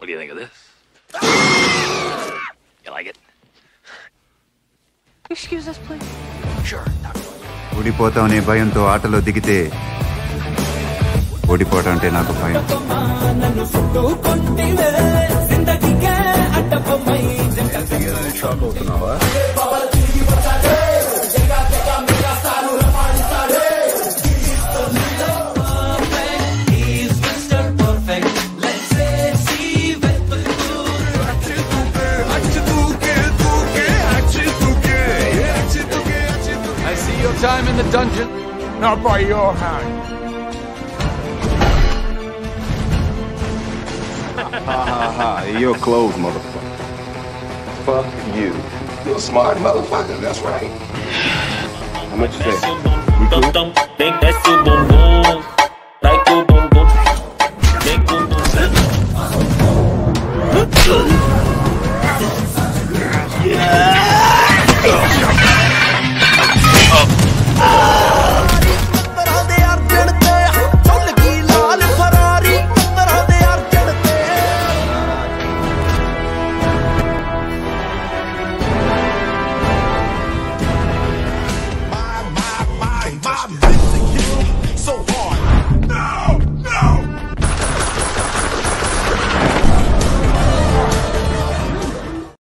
What do you think of this? You like it? Excuse us, please. Sure. ఓడిపోతామనే భయంతో ఆటలో దిగితే ఓడిపోవటం అంటే నాకు భయం. షాక్ అవుతున్నావా? I see your time in the dungeon, not by your hand. You're closed, motherfucker. Fuck you. You're a smart motherfucker, that's right. How much is that? We cool? Think that's your boom boom.